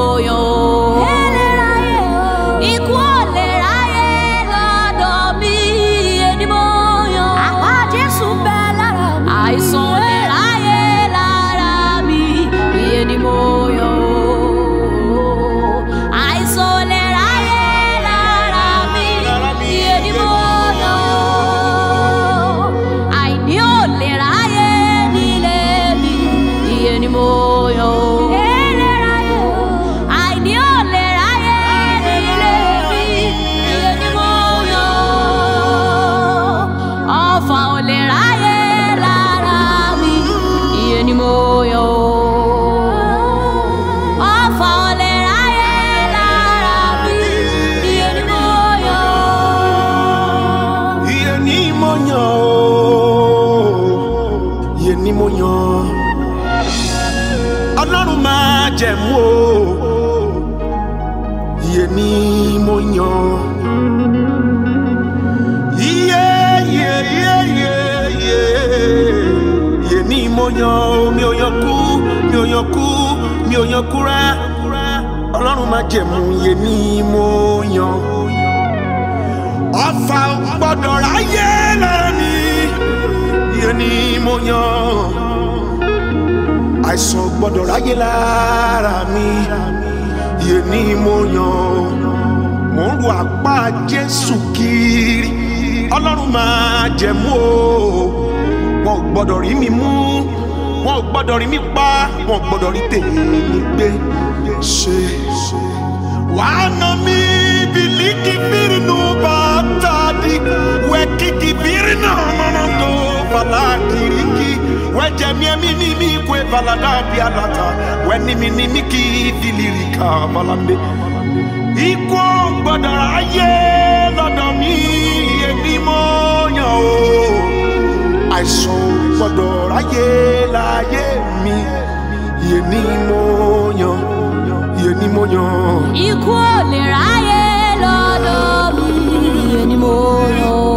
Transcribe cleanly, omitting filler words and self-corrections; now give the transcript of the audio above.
Iyenimoyan Ọlọ́run máa jẹ̀mú o Iyenimoyan Iyenimoyan mi ò yan kú mi ò yan kúrá Ọlọ́run máa jẹ̀mú Iyenimoyan ọfà gbọ́dọ̀ ráyé lára mi Iyenimoyan àìsàn gbọ́dọ̀ ráyé lára mi Iyenimoyan mo ń ru apá Jésù kiri Ọlọ́run máa jẹ̀mú o wọn ò gbọ́dọ̀ rí mi mú wọn ò gbọ́dọ̀ rí mi pa wọn ò gbọ́dọ̀ rí tèmi gbé ṣe wàá nà mí biliki birinu batadi wekiki birina manando falakiriki wejemiemi nimi kwe valada bialata wenimi ki filirika valande iko gbọ́dọ̀ ayé lọ́dọ̀ mi Iyenimoyan o àìsàn gbọ́dọ̀ ayé láyé mi Iyenimoyan Ikú ò lè ráyè lọ́dọ̀ mi Iyenimoyan.